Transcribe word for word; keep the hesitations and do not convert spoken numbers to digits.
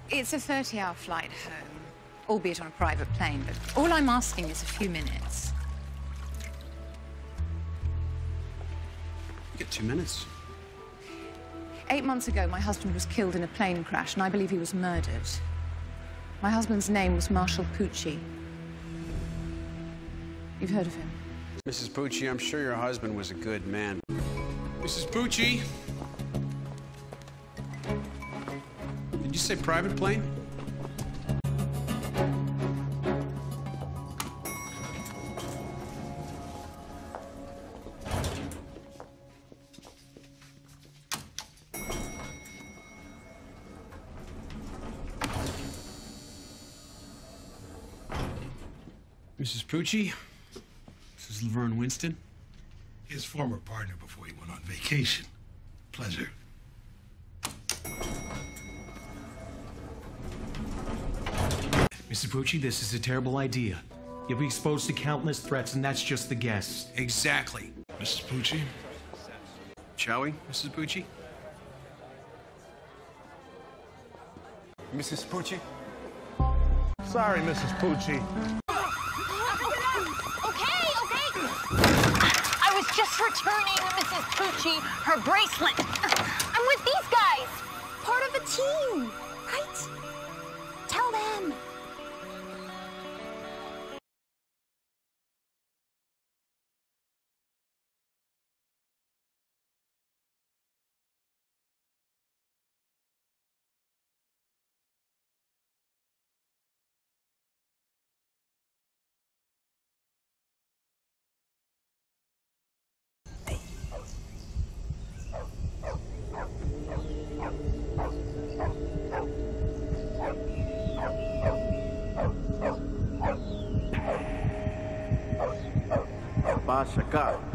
It's a thirty-hour flight home, albeit on a private plane, but all I'm asking is a few minutes. You get two minutes. Eight months ago, my husband was killed in a plane crash, and I believe he was murdered. My husband's name was Marshall Pucci. You've heard of him? Missus Pucci, I'm sure your husband was a good man. Missus Pucci? Did you say private plane? Missus Pucci? This is Laverne Winston. His former partner before he went on vacation. Pleasure. Mister Pucci, this is a terrible idea. You'll be exposed to countless threats, and that's just the guess. Exactly. Missus Pucci? Shall we, Missus Pucci? Missus Pucci? Sorry, Missus Pucci. Okay, okay. I was just returning Missus Pucci her bracelet. I'm with these guys. Part of the team, right? Tell them. Passa, cara.